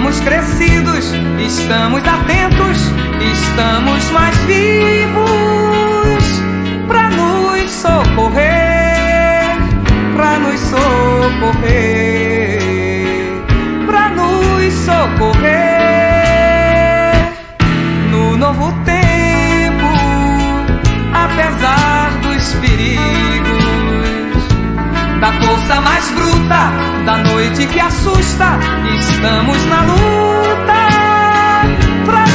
estamos crescidos, estamos atentos, estamos mais vivos pra nos socorrer, pra nos socorrer, pra nos socorrer. No novo tempo, apesar dos perigos, da força mais bruta, da noite que assusta, estamos na luta pra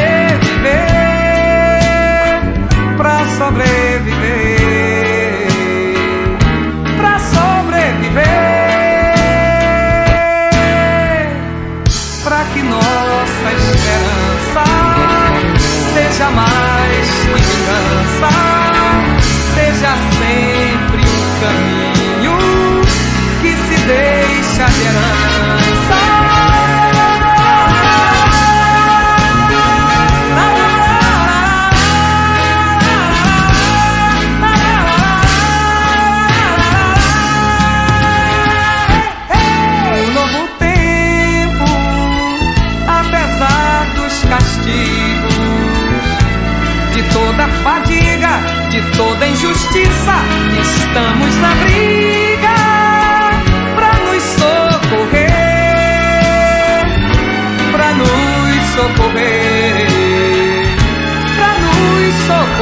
sobreviver, pra sobreviver, pra sobreviver, pra que nossa esperança seja mais que vingança, seja sempre um caminho que se deixa de herança. Um novo tempo, apesar dos castigos, de toda fadiga, de toda injustiça, estamos na briga pra nos socorrer, pra nos socorrer, pra nos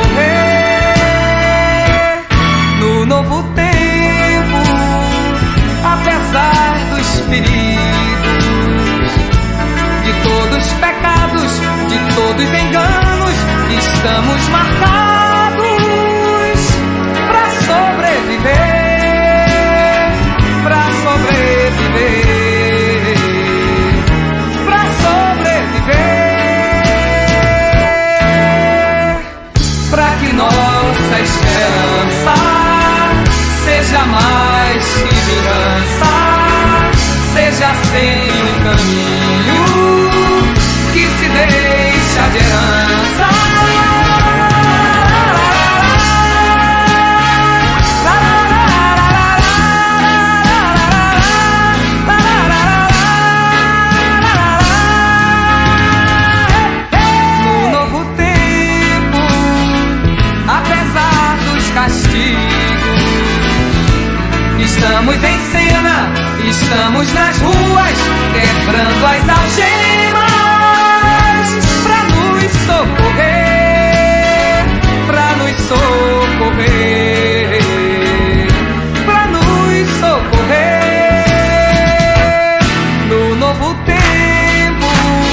socorrer. No novo tempo, apesar dos perigos, de todos os pecados, de todos os enganos, estamos marcados pra sobreviver, pra sobreviver, pra sobreviver, pra que nossa esperança seja mais que vingança, seja sem um caminho que se deixa de herança. Estamos em cena, estamos nas ruas, quebrando as algemas, pra nos socorrer, pra nos socorrer, pra nos socorrer. No novo tempo,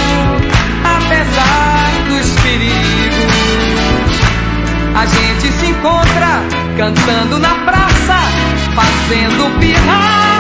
apesar dos perigos, a gente se encontra cantando na praça, fazendo pirraça